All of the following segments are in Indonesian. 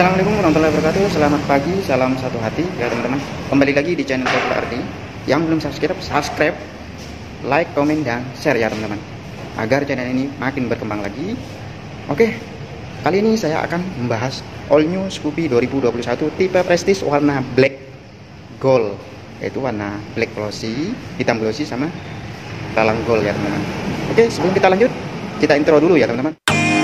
Assalamualaikum warahmatullahi wabarakatuh. Selamat pagi, salam satu hati ya teman-teman. Kembali lagi di channel saya Ardi. Yang belum subscribe, like, komen, dan share ya teman-teman, agar channel ini makin berkembang lagi. Oke, kali ini saya akan membahas all new Scoopy 2021 tipe Prestige warna black gold, yaitu warna black glossy, hitam glossy sama talang gold ya teman-teman. Oke, sebelum kita lanjut, kita intro dulu ya teman-teman.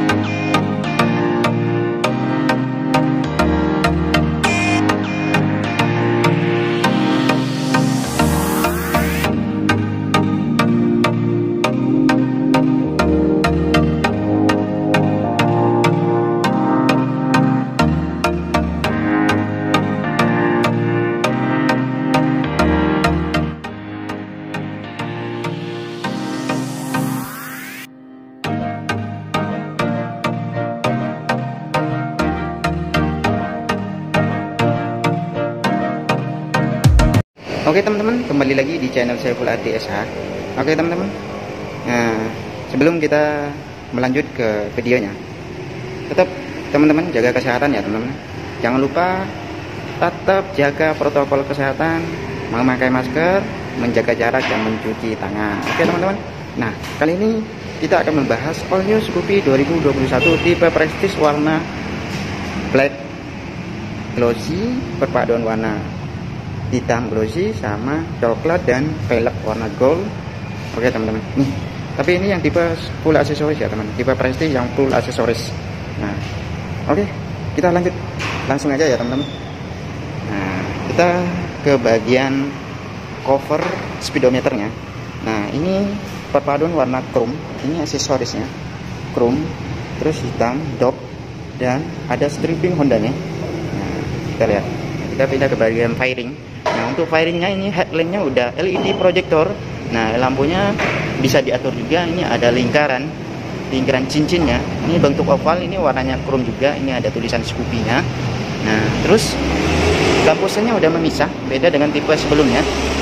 Oke teman-teman, kembali lagi di channel saya Ardi SH. Oke teman-teman, nah sebelum kita melanjut ke videonya, tetap teman-teman jaga kesehatan ya teman-teman. Jangan lupa tetap jaga protokol kesehatan, memakai masker, menjaga jarak, dan mencuci tangan. Oke teman-teman. Nah kali ini kita akan membahas all new Scoopy 2021 tipe Prestige warna black glossy perpaduan warna hitam glossy sama coklat dan velg warna gold. Oke teman-teman, nih tapi ini yang tipe full aksesoris ya teman, tipe Prestige yang full aksesoris. Nah oke, kita lanjut langsung aja ya teman-teman. Nah kita ke bagian cover speedometernya. Nah ini perpaduan warna chrome, ini aksesorisnya chrome, terus hitam dop, dan ada stripping Hondanya. Nah kita lihat, kita pindah ke bagian firing. Nah untuk firingnya ini headlampnya udah LED projector. Nah lampunya bisa diatur juga. Ini ada lingkaran cincinnya. Ini bentuk oval, ini warnanya chrome juga. Ini ada tulisan Scoopy-nya. Nah terus lampu sennya udah memisah, beda dengan tipe sebelumnya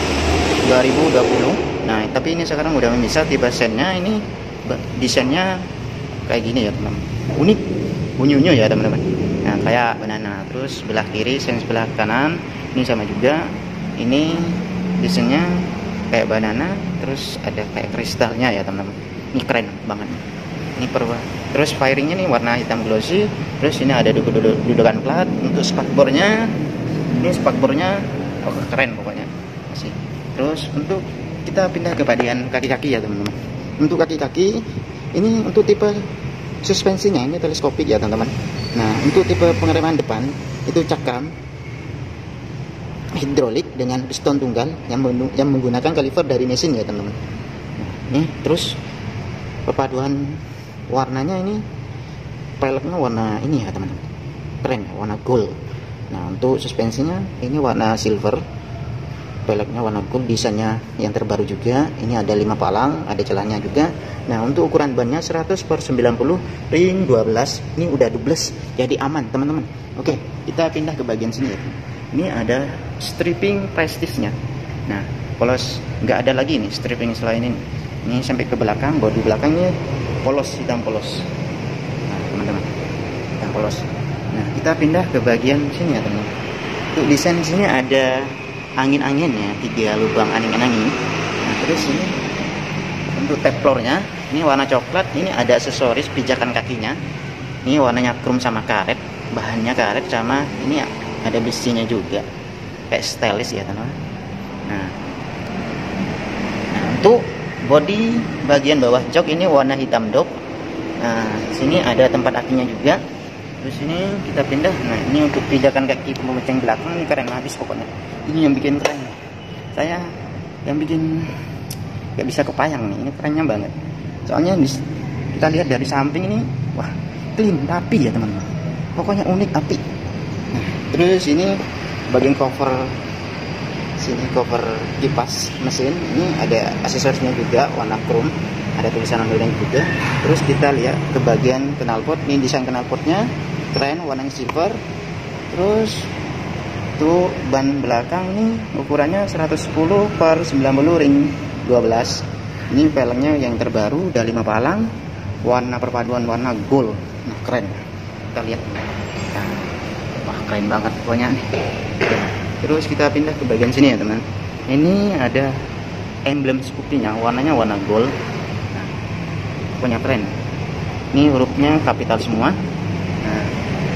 2020. Nah tapi ini sekarang udah memisah. Tipe sennya ini desainnya kayak gini ya teman-teman, unik, unyu-unyu ya teman-teman. Nah kayak banana. Terus sebelah kiri, sen sebelah kanan ini sama juga. Ini desainnya kayak banana, terus ada kayak kristalnya ya teman-teman. Ini keren banget. Ini terus firingnya nih warna hitam glossy. Terus ini ada dudukan plat. Untuk spakbornya, ini spakbornya keren pokoknya masih. Terus untuk kita pindah ke bagian kaki-kaki ya teman-teman. Untuk kaki-kaki ini untuk tipe suspensinya ini teleskopik ya teman-teman. Nah untuk tipe pengereman depan itu cakram hidrolik dengan piston tunggal yang menggunakan kaliper dari mesin ya teman-teman. Nah, ini terus perpaduan warnanya ini peleknya warna ini ya teman-teman, keren ya, warna gold. Nah untuk suspensinya ini warna silver, peleknya warna gold, desainnya yang terbaru juga. Ini ada 5 palang, ada celahnya juga. Nah untuk ukuran bannya 100/90 ring 12. Ini udah doubles, jadi aman teman-teman. Oke, kita pindah ke bagian sini ya. Ini ada stripping Prestige-nya. Nah polos, nggak ada lagi nih stripping selain ini. Ini sampai ke belakang, bodi belakangnya polos, hitam polos. Nah teman-teman, hitam polos. Nah kita pindah ke bagian sini ya teman-teman. Untuk desain sini ada angin-anginnya, 3 lubang angin-angin. Nah terus ini untuk teflonnya ini warna coklat. Ini ada aksesoris pijakan kakinya. Ini warnanya chrome sama karet, bahannya karet, sama ini ada besinya juga kayak stainless ya teman-teman. Nah untuk bodi bagian bawah jok ini warna hitam dop. Nah sini ada tempat akinya juga. Terus ini kita pindah. Nah ini untuk pijakan kaki pemeceng belakang, ini keren habis pokoknya. Ini yang bikin keren, saya yang bikin gak bisa kepayang nih, ini kerennya banget. Soalnya kita lihat dari samping ini, wah clean, rapi ya teman-teman, pokoknya unik, api. Nah terus ini bagian cover sini, cover kipas mesin, ini ada aksesorisnya juga warna chrome, ada tulisan Honda juga. Terus kita lihat ke bagian knalpot. Ini desain knalpotnya keren, warnanya silver. Terus tuh ban belakang ini ukurannya 110/90 ring 12. Ini velgnya yang terbaru, udah 5 palang, warna perpaduan warna gold. Nah keren, kita lihat. Nah, Wah, keren banget pokoknya nih. Terus kita pindah ke bagian sini ya teman. Ini ada emblem Scoopy-nya, warnanya warna gold. Nah, pokoknya keren. Ini hurufnya kapital semua. Nah,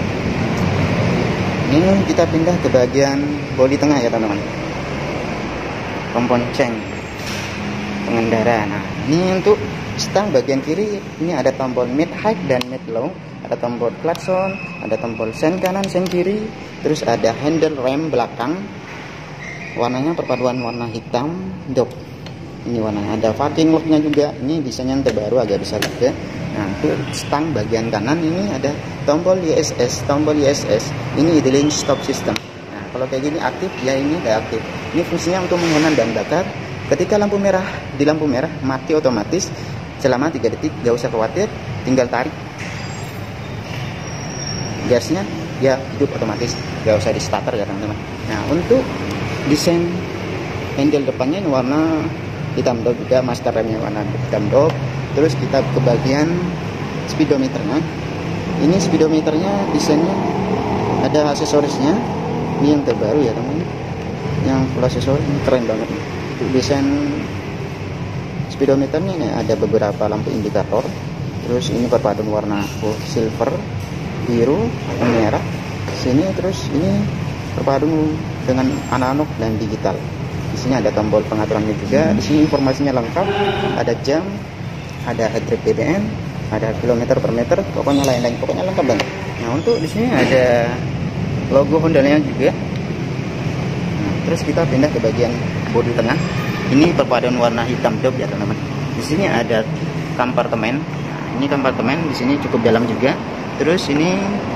ini kita pindah ke bagian bodi tengah ya teman-teman. Pembonceng pengendara. Nah, ini untuk stang bagian kiri ini ada tombol mid high dan mid low, ada tombol klakson, ada tombol sen kanan, sen kiri, terus ada handle rem belakang. Warnanya perpaduan warna hitam dop. Ini warnanya ada parking lock-nya juga. Ini desainnya yang terbaru, agak besar juga. Nah, untuk stang bagian kanan ini ada tombol ISS, tombol ISS. Ini idling stop system. Nah, kalau kayak gini aktif, ya ini tidak aktif. Ini fungsinya untuk menggunakan bahan bakar. Ketika lampu merah, di lampu merah mati otomatis selama 3 detik, gak usah khawatir, tinggal tarik gasnya, ya hidup otomatis, gak usah di starter ya teman-teman. Nah, untuk desain handle depannya ini warna hitam dop juga, master remnya warna hitam dop. Terus kita ke bagian speedometernya. Ini speedometernya desainnya ada aksesorisnya. Ini yang terbaru ya teman-teman, yang full aksesoris, ini keren banget nih. Untuk desain speedometernya ini ada beberapa lampu indikator. Terus ini perpaduan warna silver, biru, merah sini. Terus ini perpaduan dengan analog dan digital. Di sini ada tombol pengaturannya juga. Di sini informasinya lengkap, ada jam, ada head rate BBM, ada kilometer per meter, pokoknya lain-lain, pokoknya lengkap banget. Nah, untuk di sini ada logo Honda-nya juga. Nah, terus kita pindah ke bagian bodi tengah. Ini perpaduan warna hitam dop ya teman-teman. Di sini ada kompartemen. Nah, ini kompartemen di sini cukup dalam juga. Terus ini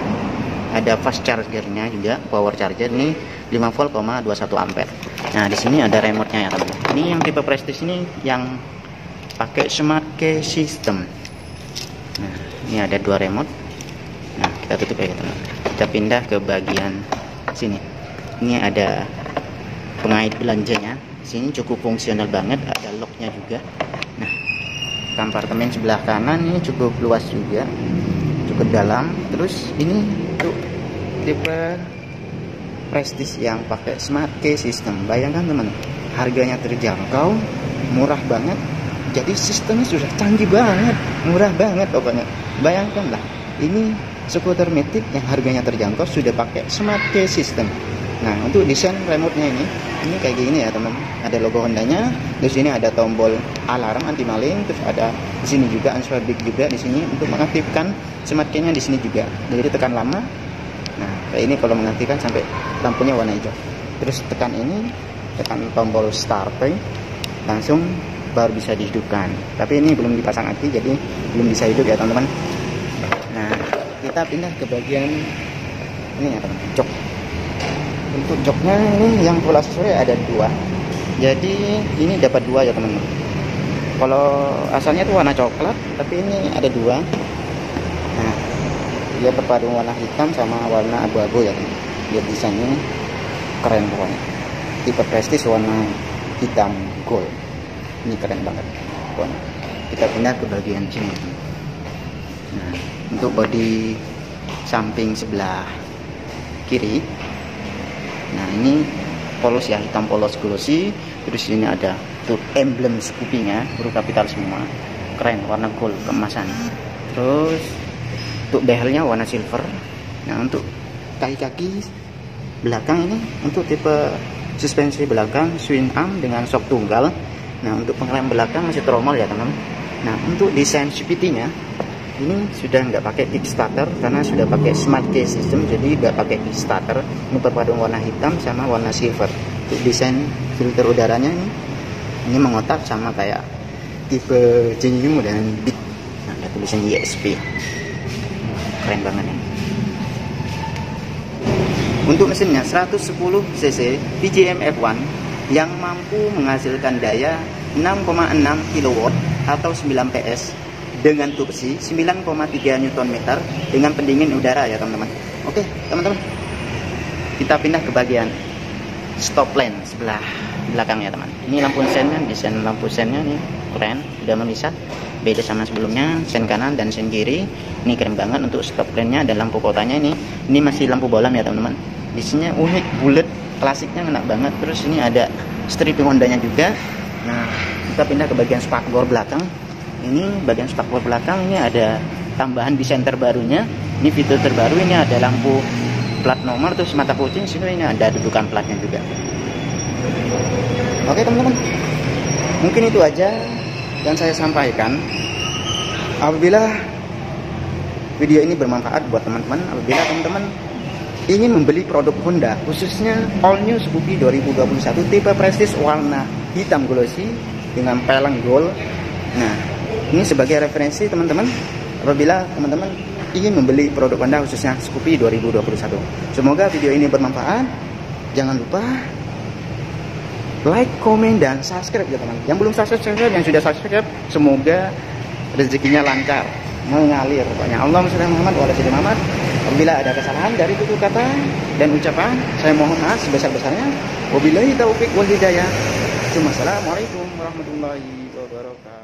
ada fast chargernya juga, power charger ini 5 volt, 21 ampere. Nah, di sini ada remote-nya ya teman-teman. Ini yang tipe Prestige ini yang pakai smart key system. Nah, ini ada 2 remote. Nah, kita tutup ya teman-teman. Kita pindah ke bagian sini. Ini ada pengait belanjanya. Sini cukup fungsional banget, ada locknya juga. Nah, kompartemen sebelah kanan ini cukup luas juga, cukup dalam. Terus ini tuh tipe Prestige yang pakai smart key system. Bayangkan teman, harganya terjangkau, murah banget. Jadi sistemnya sudah canggih banget, murah banget pokoknya. Bayangkan lah, ini skuter Matic yang harganya terjangkau sudah pakai smart key system. Nah, untuk desain remote-nya ini kayak gini ya teman. Ada logo Honda-nya. Terus ini ada tombol alarm anti maling. Terus ada di sini juga answer big juga di sini untuk mengaktifkan smart key-nya di sini juga. Jadi tekan lama. Nah, kayak ini kalau mengaktifkan sampai lampunya warna hijau. Terus tekan ini, tekan tombol starting, langsung baru bisa dihidupkan. Tapi ini belum dipasang aki, jadi belum bisa hidup ya teman-teman. Nah, kita pindah ke bagian ini ya teman-teman, jok. Untuk joknya ini yang full aksesoris ada 2. Jadi ini dapat 2 ya teman-teman. Kalau asalnya itu warna coklat, tapi ini ada 2. Nah, dia perpaduan warna hitam sama warna abu-abu ya teman. Dia desainnya keren pokoknya. Tipe Prestige warna hitam gold. Ini keren banget pokoknya. Kita pindah ke bagian sini. Nah, untuk bodi samping sebelah kiri. Nah, ini polos ya, hitam polos glossy. Terus ini ada tuh emblem Scoopy-nya, huruf kapital semua. Keren, warna gold keemasan. Terus untuk behelnya warna silver. Nah, untuk kaki-kaki belakang ini untuk tipe suspensi belakang swing arm dengan shock tunggal. Nah, untuk pengerem belakang masih tromol ya teman-teman. Nah, untuk desain CVT-nya ini sudah nggak pakai kickstarter karena sudah pakai smart key system, jadi nggak pakai kickstarter. Ini perpaduan warna hitam sama warna silver. Untuk desain filter udaranya ini mengotak sama kayak tipe Genius dan Big. Nah, ada tulisan ESP. Keren banget ya. Untuk mesinnya 110 cc PGM F1 yang mampu menghasilkan daya 6,6 kW atau 9 PS dengan torsi 9,3 Nm dengan pendingin udara ya teman-teman. Oke teman-teman, kita pindah ke bagian stop lamp sebelah belakang ya teman. Ini lampu sennya, desain lampu sennya nih keren, udah memisah, beda sama sebelumnya. Sen kanan dan sen kiri ini keren banget. Untuk stop lampnya dan lampu kotanya ini masih lampu bolam ya teman-teman. Isinya unik, bulat, klasiknya enak banget. Terus ini ada stripping Hondanya juga. Nah, kita pindah ke bagian spakbor belakang. Ini bagian spakbor belakang, ini ada tambahan desain terbarunya. Ini fitur terbaru, ini ada lampu plat nomor, terus mata kucing. Sini ini ada dudukan platnya juga. Oke teman-teman, mungkin itu aja yang saya sampaikan. Apabila video ini bermanfaat buat teman-teman, apabila teman-teman ingin membeli produk Honda, khususnya All New Scoopy 2021 tipe Prestige warna hitam glossy dengan peleng gold. Nah, ini sebagai referensi teman-teman apabila teman-teman ingin membeli produk Honda khususnya Scoopy 2021. Semoga video ini bermanfaat. Jangan lupa like, komen, dan subscribe ya teman. Yang belum subscribe, yang sudah subscribe, semoga rezekinya lancar, mengalir pokoknya. Allahumma sholli ala Muhammad wa ala ali Muhammad. Apabila ada kesalahan dari tutur kata dan ucapan, saya mohon maaf sebesar-besarnya. Wabillahi taufiq wal hidayah. Assalamualaikum warahmatullahi wabarakatuh.